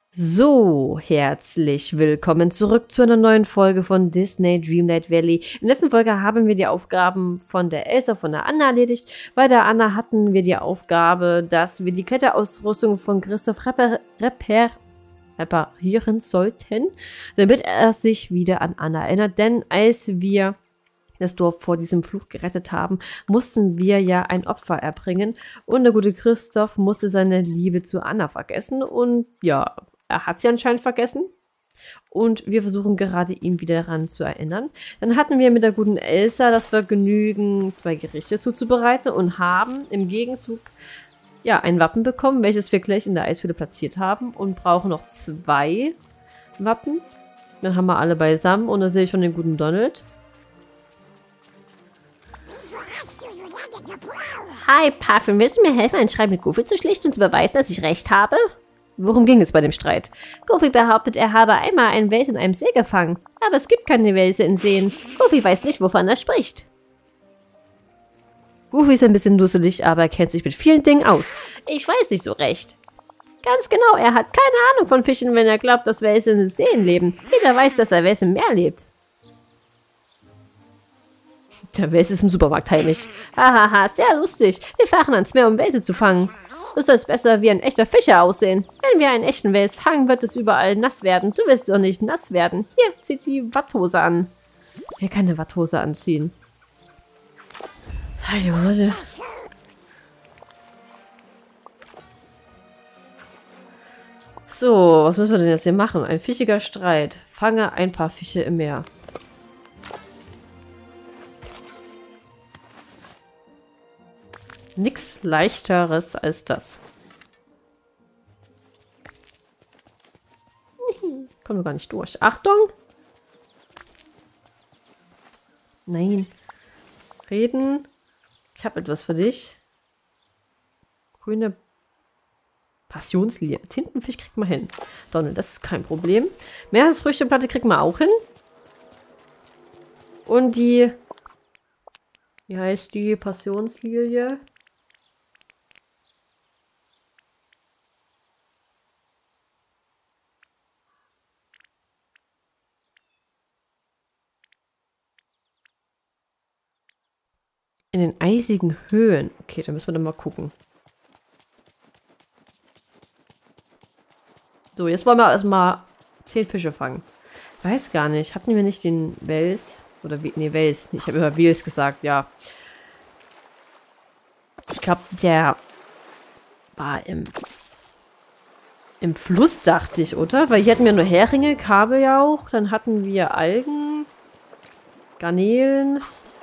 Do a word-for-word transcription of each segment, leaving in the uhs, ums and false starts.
So, herzlich willkommen zurück zu einer neuen Folge von Disney Dreamlight Valley. In der letzten Folge haben wir die Aufgaben von der Elsa und von der Anna erledigt. Bei der Anna hatten wir die Aufgabe, dass wir die Kletterausrüstung von Christoph repar repar reparieren sollten, damit er sich wieder an Anna erinnert. Denn als wir das Dorf vor diesem Fluch gerettet haben, mussten wir ja ein Opfer erbringen. Und der gute Christoph musste seine Liebe zu Anna vergessen. Und ja, er hat sie anscheinend vergessen. Und wir versuchen gerade, ihn wieder daran zu erinnern. Dann hatten wir mit der guten Elsa das Vergnügen, zwei Gerichte zuzubereiten und haben im Gegenzug ja ein Wappen bekommen, welches wir gleich in der Eishöhle platziert haben. Und brauchen noch zwei Wappen. Dann haben wir alle beisammen. Und da sehe ich schon den guten Donald. Hi, Puffin, willst du mir helfen, ein Schreiben mit Goofy zu schlichten und zu beweisen, dass ich recht habe? Worum ging es bei dem Streit? Goofy behauptet, er habe einmal einen Wels in einem See gefangen. Aber es gibt keine Welse in Seen. Goofy weiß nicht, wovon er spricht. Goofy ist ein bisschen dusselig, aber er kennt sich mit vielen Dingen aus. Ich weiß nicht so recht. Ganz genau, er hat keine Ahnung von Fischen, wenn er glaubt, dass Welse in den Seen leben. Jeder weiß, dass er Wels im Meer lebt. Der Wels ist im Supermarkt heimisch. Hahaha, sehr lustig. Wir fahren ans Meer, um Welse zu fangen. Du sollst besser wie ein echter Fischer aussehen. Wenn wir einen echten Wels fangen, wird es überall nass werden. Du willst doch nicht nass werden. Hier, zieh die Watthose an. Ich will keine Watthose anziehen. So, Leute. So, was müssen wir denn jetzt hier machen? Ein fischiger Streit. Fange ein paar Fische im Meer. Nix leichteres als das. Kommen wir gar nicht durch. Achtung! Nein. Reden. Ich habe etwas für dich. Grüne Passionslilie. Tintenfisch kriegt man hin. Donald, das ist kein Problem. Meeresfrüchteplatte kriegt man auch hin. Und die... Wie heißt die Passionslilie? In den eisigen Höhen. Okay, dann müssen wir dann mal gucken. So, jetzt wollen wir erstmal zehn Fische fangen. Weiß gar nicht. Hatten wir nicht den Wels? Oder, nee, Wels. Ich habe immer Wels gesagt, ja. Ich glaube, der war im, im Fluss, dachte ich, oder? Weil hier hatten wir nur Heringe, Kabeljauch. Dann hatten wir Algen, Garnelen.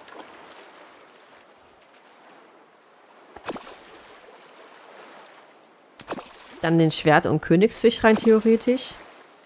Dann den Schwert- und Königsfisch rein theoretisch.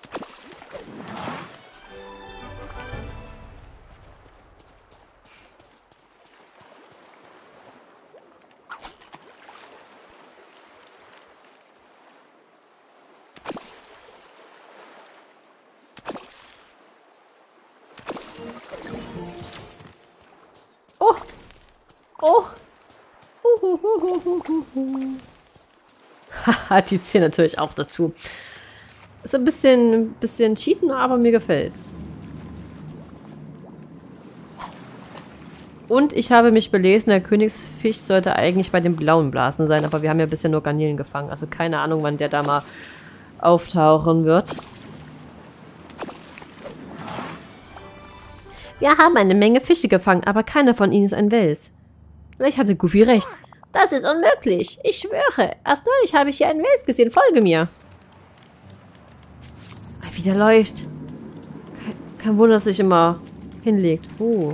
Oh! Oh! Uhuhuhuhuhu. Haha, die zählen natürlich auch dazu. Ist ein bisschen, bisschen cheaten, aber mir gefällt's. Und ich habe mich belesen, der Königsfisch sollte eigentlich bei den blauen Blasen sein, aber wir haben ja bisher nur Garnelen gefangen. Also keine Ahnung, wann der da mal auftauchen wird. Wir haben eine Menge Fische gefangen, aber keiner von ihnen ist ein Wels. Vielleicht hatte Goofy recht. Das ist unmöglich. Ich schwöre. Erst neulich habe ich hier einen Wels gesehen. Folge mir. Wie der läuft. Kein, kein Wunder, dass sich immer hinlegt. Oh.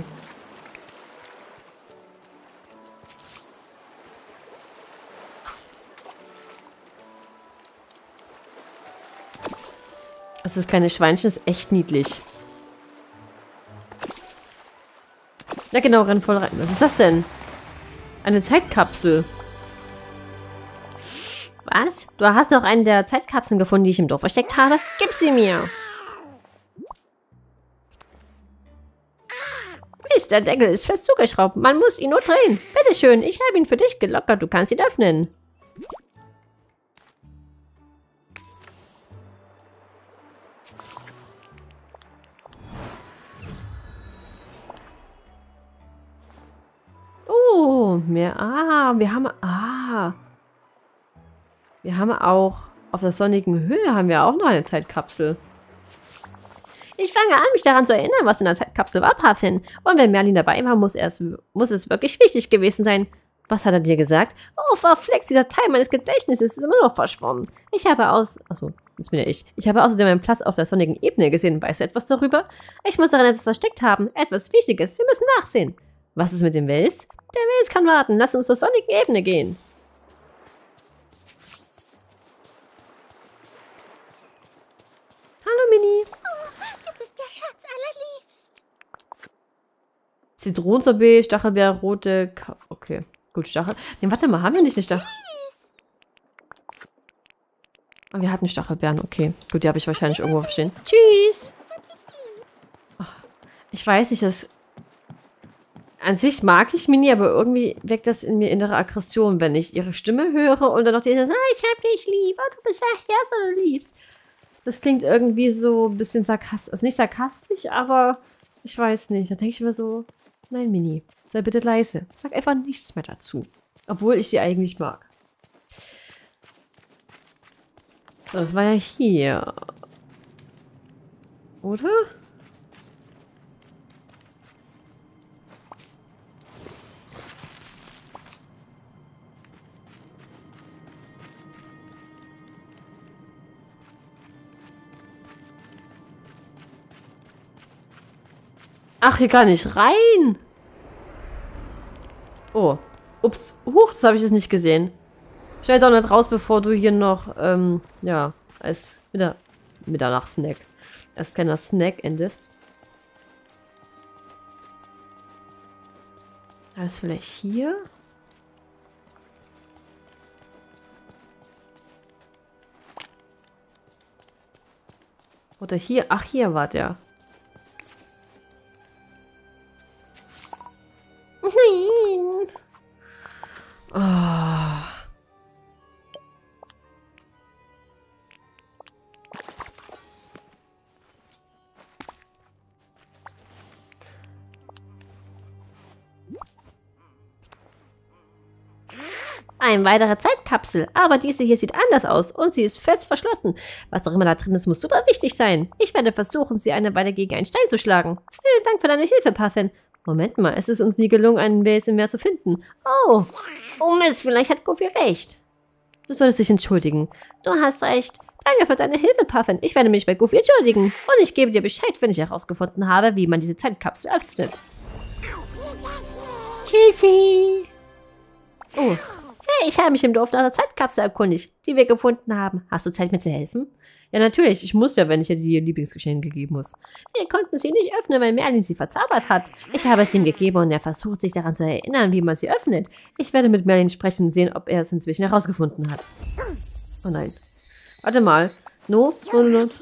Das kleine Schweinchen ist echt niedlich. Ja genau, renn voll rein. Was ist das denn? Eine Zeitkapsel. Was? Du hast noch eine der Zeitkapseln gefunden, die ich im Dorf versteckt habe? Gib sie mir! Mist, der Deckel ist fest zugeschraubt. Man muss ihn nur drehen. Bitteschön, ich habe ihn für dich gelockert. Du kannst ihn öffnen. und mehr. Ah, wir haben... Ah. Wir haben auch... Auf der sonnigen Höhe haben wir auch noch eine Zeitkapsel. Ich fange an, mich daran zu erinnern, was in der Zeitkapsel war, Puffin. Und wenn Merlin dabei war, muss, er es, muss es wirklich wichtig gewesen sein. Was hat er dir gesagt? Oh, verflext, dieser Teil meines Gedächtnisses ist immer noch verschwommen. Ich habe aus... Achso, das bin ja ich. Ich habe außerdem einen Platz auf der sonnigen Ebene gesehen. Weißt du etwas darüber? Ich muss darin etwas versteckt haben. Etwas Wichtiges. Wir müssen nachsehen. Was ist mit dem Wels? Der Wels kann warten. Lass uns zur sonnigen Ebene gehen. Hallo, Mini. Oh, du bist der Herz allerliebst. Zitronensorbet, Stachelbeer, rote... Ka okay, gut, Stachel... Nee, warte mal, haben wir nicht eine Stachel... Oh, wir hatten Stachelbeeren, okay. Gut, die habe ich wahrscheinlich irgendwo verstehen. Tschüss! Oh, ich weiß nicht, das... An sich mag ich Mini, aber irgendwie weckt das in mir innere Aggression, wenn ich ihre Stimme höre und dann noch dieses, ah, ich hab dich lieb, oh, du bist der Herz allerliebst. Das klingt irgendwie so ein bisschen sarkastisch. Also nicht sarkastisch, aber ich weiß nicht. Da denke ich immer so, nein, Mini, sei bitte leise. Sag einfach nichts mehr dazu. Obwohl ich sie eigentlich mag. So, das war ja hier. Oder? Ach, hier kann ich rein. Oh. Ups. Huch, das habe ich jetzt nicht gesehen. Schnell doch nicht raus, bevor du hier noch, ähm, ja, als wieder Mitternachtssnack. Als kleiner Snack endest. Alles vielleicht hier? Oder hier? Ach, hier war der. Nein. Oh. Eine weitere Zeitkapsel, aber diese hier sieht anders aus und sie ist fest verschlossen. Was auch immer da drin ist, muss super wichtig sein. Ich werde versuchen, sie eine Weile gegen einen Stein zu schlagen. Vielen Dank für deine Hilfe, Puffin. Moment mal, es ist uns nie gelungen, einen Wels im Meer zu finden. Oh, oh Mist, vielleicht hat Goofy recht. Du solltest dich entschuldigen. Du hast recht. Danke für deine Hilfe, Puffin. Ich werde mich bei Goofy entschuldigen. Und ich gebe dir Bescheid, wenn ich herausgefunden habe, wie man diese Zeitkapsel öffnet. Tschüssi. Oh, hey, ich habe mich im Dorf nach der Zeitkapsel erkundigt, die wir gefunden haben. Hast du Zeit, mir zu helfen? Ja, natürlich. Ich muss ja, wenn ich ihr die Lieblingsgeschenke geben muss. Wir konnten sie nicht öffnen, weil Merlin sie verzaubert hat. Ich habe es ihm gegeben und er versucht, sich daran zu erinnern, wie man sie öffnet. Ich werde mit Merlin sprechen und sehen, ob er es inzwischen herausgefunden hat. Oh nein. Warte mal. No? No, no, no.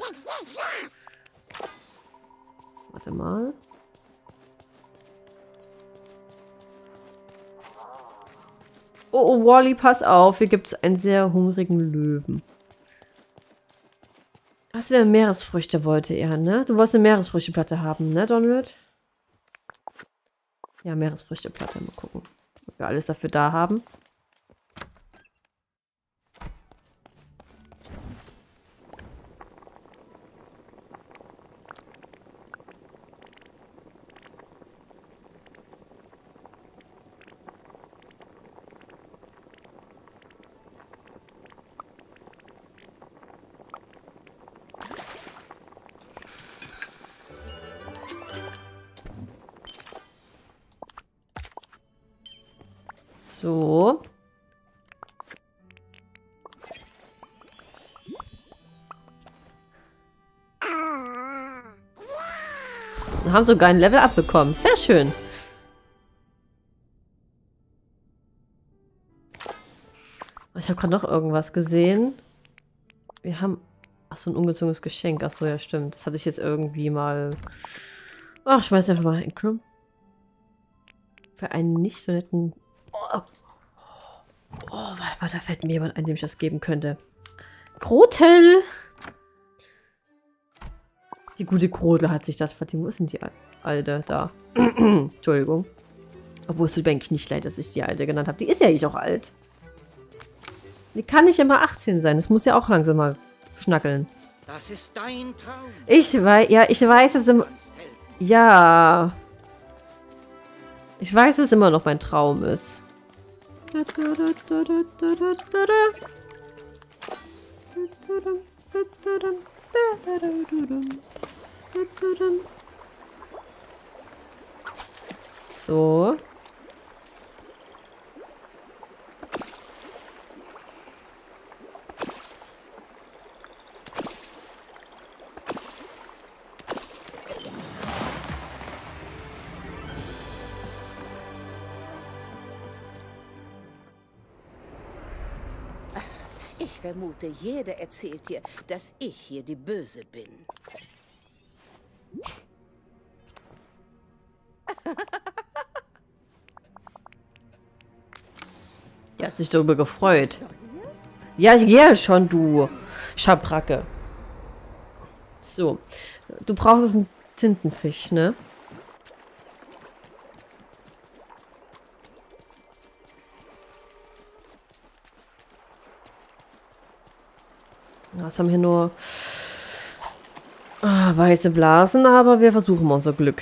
Warte mal. Oh, oh, Wally, pass auf. Hier gibt es einen sehr hungrigen Löwen. Was wäre Meeresfrüchte wollte er, ne? Du wolltest eine Meeresfrüchteplatte haben, ne, Donald? Ja, Meeresfrüchteplatte. Mal gucken, ob wir alles dafür da haben. So. Wir haben sogar ein Level abbekommen. Sehr schön. Ich habe gerade noch irgendwas gesehen. Wir haben... Ach so, ein ungezogenes Geschenk. Ach so, ja, stimmt. Das hatte ich jetzt irgendwie mal... Ach, schmeiß einfach mal hin. Für einen nicht so netten... Oh, oh, warte mal, da fällt mir jemand ein, dem ich das geben könnte. Grotel! Die gute Grotel hat sich das verdient. Wo ist denn die Alte? Da. Entschuldigung. Obwohl es tut mir eigentlich nicht leid, dass ich die Alte genannt habe. Die ist ja eigentlich auch alt. Die kann nicht immer achtzehn sein. Das muss ja auch langsam mal schnackeln. Das ist dein Traum. Ich weiß, ja, ich weiß es immer. Ja. Ich weiß, dass es immer noch mein Traum ist. So. Ich vermute, jeder erzählt dir, dass ich hier die Böse bin. Die hat sich darüber gefreut. Ja, ja, schon, du Schabracke. So. Du brauchst einen Tintenfisch, ne? Was haben hier nur ah, weiße Blasen, aber wir versuchen mal unser Glück.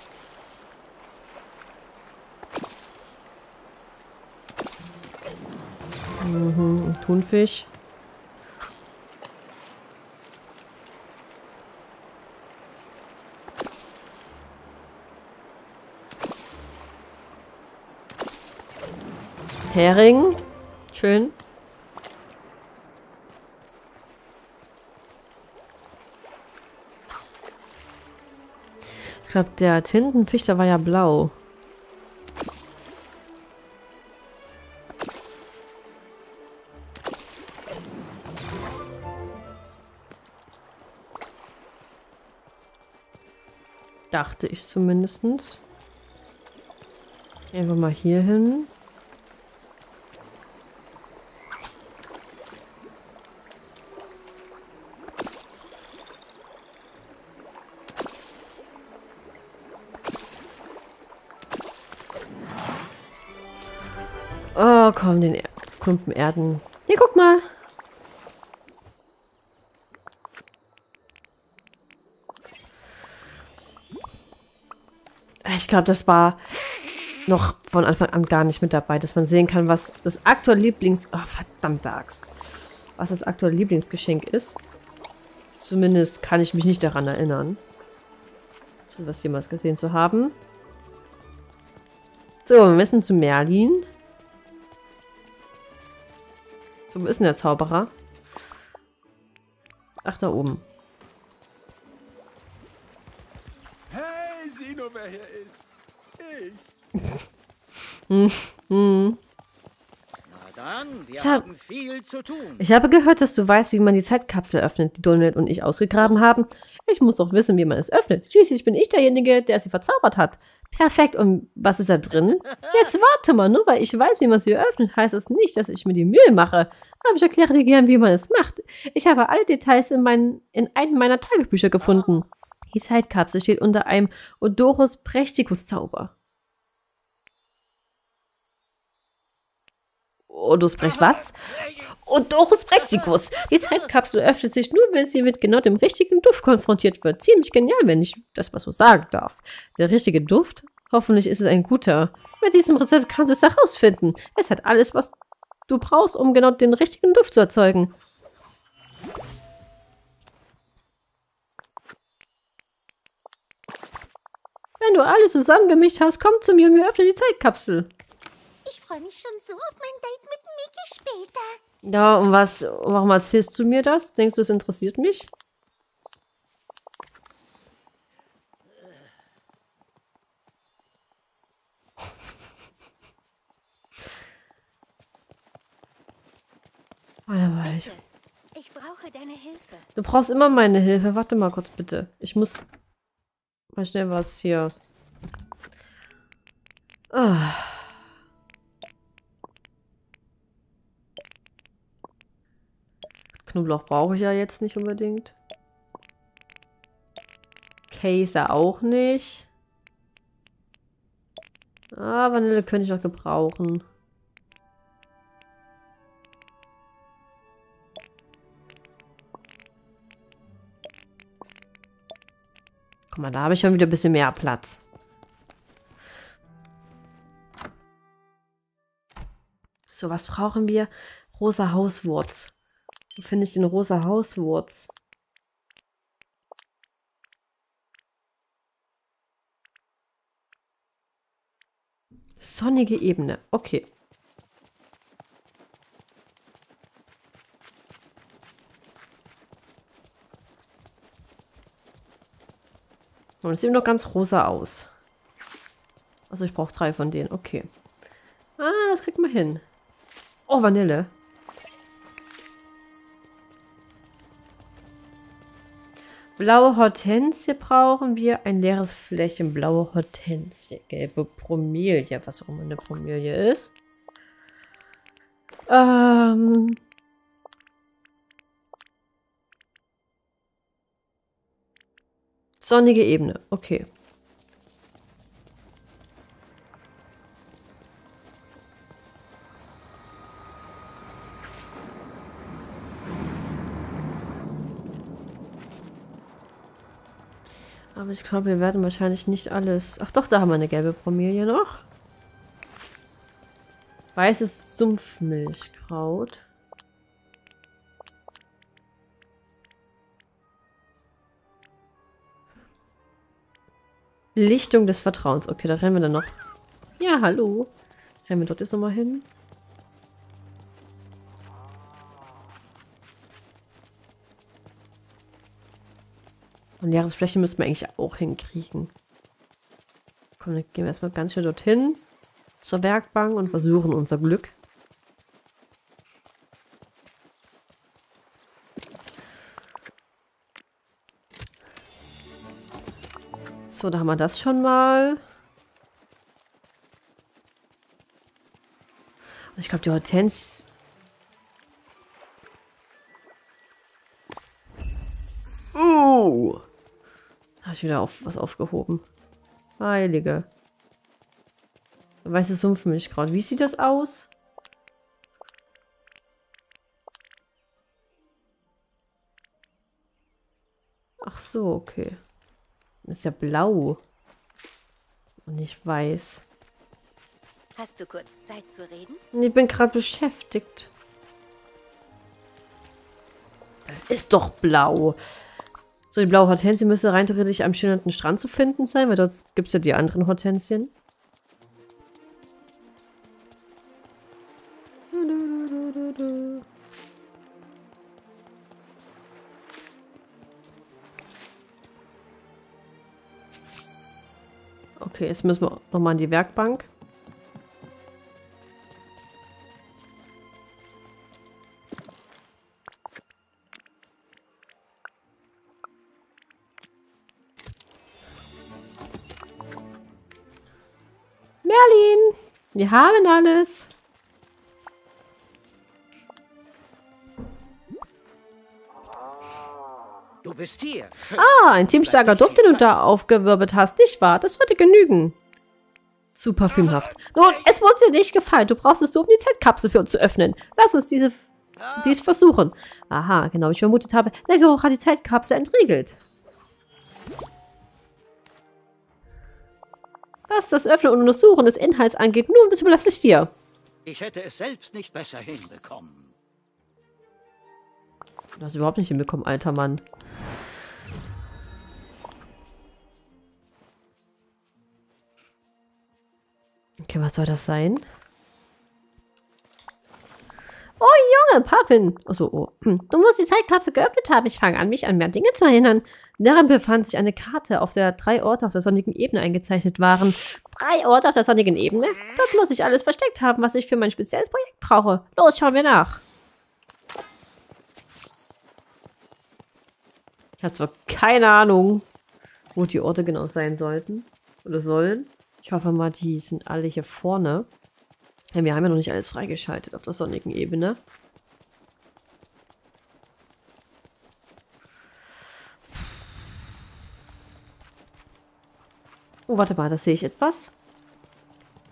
Mhm, Thunfisch. Hering. Schön. Ich glaube, der Tintenfisch, der war ja blau. Dachte ich zumindest. Einfach mal hier hin. Oh, komm, den er Klumpen Erden. Hier, guck mal. Ich glaube, das war noch von Anfang an gar nicht mit dabei, dass man sehen kann, was das aktuelle Lieblings... Oh, verdammte Axt. Was das aktuelle Lieblingsgeschenk ist. Zumindest kann ich mich nicht daran erinnern, so was jemals gesehen zu haben. So, wir müssen zu Merlin. So, wo ist denn der Zauberer? Ach, da oben. Hey, sieh nur, wer hier ist. Ich. hm, hm. Na dann, wir Ich hab- haben viel zu tun. Ich habe gehört, dass du weißt, wie man die Zeitkapsel öffnet, die Donald und ich ausgegraben haben. Ich muss doch wissen, wie man es öffnet. Schließlich bin ich derjenige, der sie verzaubert hat. Perfekt. Und was ist da drin? Jetzt warte mal. Nur weil ich weiß, wie man sie öffnet, heißt es nicht, dass ich mir die Mühe mache. Aber ich erkläre dir gern, wie man es macht. Ich habe alle Details in, mein, in einem meiner Tagebücher gefunden. Die Zeitkapsel steht unter einem Odorus Prächtikus-Zauber. Odorus Prech was? Odorus Prächtikus. Die Zeitkapsel öffnet sich nur, wenn sie mit genau dem richtigen Duft konfrontiert wird. Ziemlich genial, wenn ich das mal so sagen darf. Der richtige Duft? Hoffentlich ist es ein guter. Mit diesem Rezept kannst du es herausfinden. Es hat alles, was du brauchst, um genau den richtigen Duft zu erzeugen. Wenn du alles zusammengemischt hast, komm zu mir und wir öffnen die Zeitkapsel. Ich freue mich schon so auf mein Date mit Mickey später. Ja, und was, warum erzählst du mir das? Denkst du, es interessiert mich? Warte mal, ich, Ich brauche deine Hilfe. du brauchst immer meine Hilfe. Warte mal kurz, bitte. Ich muss mal schnell was hier. Ah. Knoblauch brauche ich ja jetzt nicht unbedingt. Käse auch nicht. Ah, Vanille könnte ich noch gebrauchen. Guck mal, da habe ich schon wieder ein bisschen mehr Platz. So, was brauchen wir? Rosa Hauswurz. Wo finde ich den rosa Hauswurz? Sonnige Ebene. Okay. Und es sieht noch ganz rosa aus. Also ich brauche drei von denen. Okay. Ah, das kriegt man hin. Oh, Vanille. Blaue Hortensie brauchen wir. Ein leeres Fläschchen. Blaue Hortensie. Gelbe Bromelie. Was auch immer eine Bromelie ist. Ähm... Sonnige Ebene. Okay. Aber ich glaube, wir werden wahrscheinlich nicht alles... Ach doch, da haben wir eine gelbe Bromelie noch. Weißes Sumpfmilchkraut. Lichtung des Vertrauens. Okay, da rennen wir dann noch. Ja, hallo. Rennen wir dort jetzt nochmal hin. Und leeres Fläche müssen wir eigentlich auch hinkriegen. Komm, dann gehen wir erstmal ganz schnell dorthin. Zur Werkbank und versuchen unser Glück. So, da haben wir das schon mal. Und ich glaube, die Hortensie... Uh! Da habe ich wieder auf, was aufgehoben. Heilige. Weißes Sumpfmilchkraut. Wie sieht das aus? Ach so, okay. Das ist ja blau. Und nicht weiß. Hast du kurz Zeit zu reden? Ich bin gerade beschäftigt. Das ist doch blau. So, die blaue Hortensie müsste rein theoretisch am schillernden Strand zu finden sein, weil dort gibt es ja die anderen Hortensien. Okay, jetzt müssen wir nochmal an die Werkbank. Merlin, wir haben alles. Du bist hier. Schön. Ah, ein teamstarker Duft, den du da aufgewirbelt hast, nicht wahr? Das sollte genügen. Zu parfümhaft. Nun, es muss dir nicht gefallen. Du brauchst es nur, um die Zeitkapsel für uns zu öffnen. Lass uns diese, dies versuchen. Aha, genau, wie ich vermutet habe. Der Geruch hat die Zeitkapsel entriegelt. Was das Öffnen und Untersuchen des Inhalts angeht, nun, das überlasse ich dir. Ich hätte es selbst nicht besser hinbekommen. Du hast überhaupt nicht hinbekommen, alter Mann. Okay, was soll das sein? Oh, Junge, Pappin. Achso, oh. Du musst die Zeitkapsel geöffnet haben. Ich fange an, mich an mehr Dinge zu erinnern. Darin befand sich eine Karte, auf der drei Orte auf der sonnigen Ebene eingezeichnet waren. Drei Orte auf der sonnigen Ebene? Dort muss ich alles versteckt haben, was ich für mein spezielles Projekt brauche. Los, schauen wir nach. Ich habe zwar keine Ahnung, wo die Orte genau sein sollten. Oder sollen. Ich hoffe mal, die sind alle hier vorne. Ja, wir haben ja noch nicht alles freigeschaltet auf der sonnigen Ebene. Oh, warte mal, da sehe ich etwas.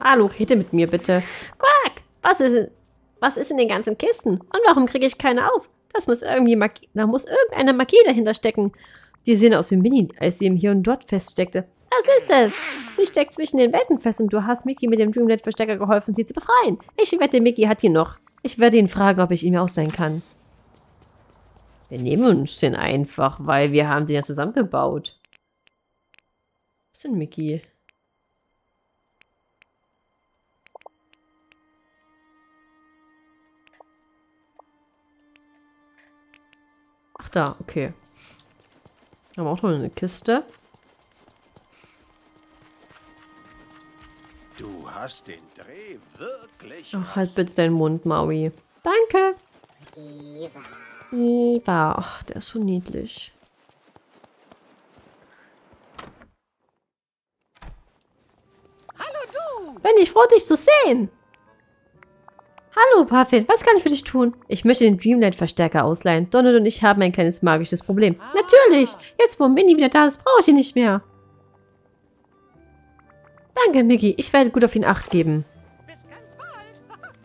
Hallo, rede mit mir bitte. Quack! Was ist, was ist in den ganzen Kisten? Und warum kriege ich keine auf? Das muss irgendwie Magie, da muss irgendeine Magie dahinter stecken. Die sehen aus wie Minnie, als sie im Hier und Dort feststeckte. Das ist es. Sie steckt zwischen den Welten fest und du hast Mickey mit dem Dreamlight-Verstecker geholfen, sie zu befreien. Ich wette, Mickey hat ihn noch. Ich werde ihn fragen, ob ich ihn mir ausleihen kann. Wir nehmen uns den einfach, weil wir haben den ja zusammengebaut. Was ist denn Mickey? Ach da, okay. Haben wir auch noch eine Kiste. Du hast den Dreh wirklich. Ach, halt bitte deinen Mund, Maui. Danke. Eva. Ach, der ist so niedlich. Hallo du! Bin ich froh, dich zu sehen. Hallo, Puffin. Was kann ich für dich tun? Ich möchte den Dreamlight-Verstärker ausleihen. Donald und ich haben ein kleines magisches Problem. Ah. Natürlich. Jetzt, wo Minnie wieder da ist, brauche ich ihn nicht mehr. Danke, Mickey. Ich werde gut auf ihn Acht geben. Bis ganz bald.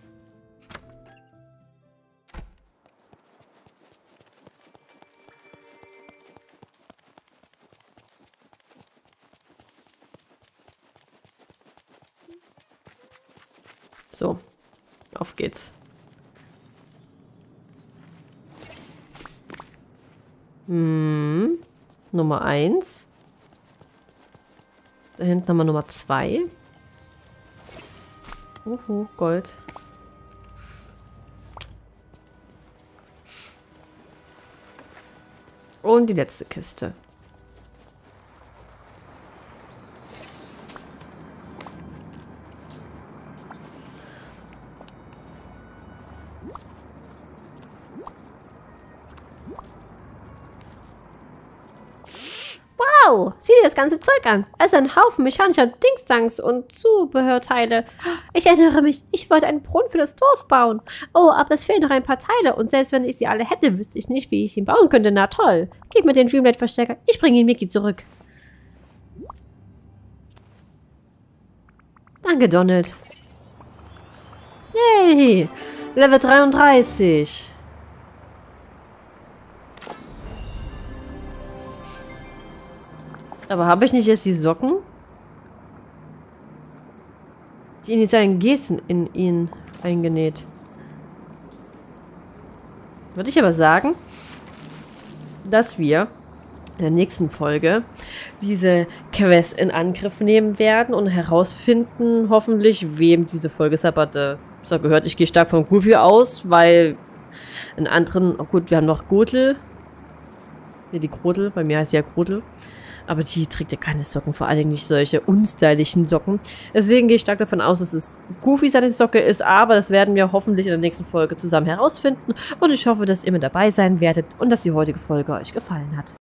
So. Auf geht's. Hm. Nummer eins. Da hinten haben wir Nummer zwei. Uhu, Gold. Und die letzte Kiste. Wow, sieh dir das ganze Zeug an. Es ist ein Haufen mechanischer Dingstangs und Zubehörteile. Ich erinnere mich, ich wollte einen Brunnen für das Dorf bauen. Oh, aber es fehlen noch ein paar Teile und selbst wenn ich sie alle hätte, wüsste ich nicht, wie ich ihn bauen könnte. Na toll. Gib mir den Dreamlight-Verstärker. Ich bringe ihn Mickey zurück. Danke, Donald. Yay! Level dreiunddreißig. Aber habe ich nicht jetzt die Socken? Die initialen Gesten in ihn eingenäht. Würde ich aber sagen, dass wir in der nächsten Folge diese Quest in Angriff nehmen werden und herausfinden, hoffentlich, wem diese Folge sabberte. So gehört, ich gehe stark von Goofy aus, weil in anderen, oh gut, wir haben noch Grotel. Ne, die Grotel, bei mir heißt sie ja Grotel. Aber die trägt ja keine Socken, vor allen Dingen nicht solche unstylichen Socken. Deswegen gehe ich stark davon aus, dass es Goofy seine Socke ist, aber das werden wir hoffentlich in der nächsten Folge zusammen herausfinden. Und ich hoffe, dass ihr mit dabei sein werdet und dass die heutige Folge euch gefallen hat.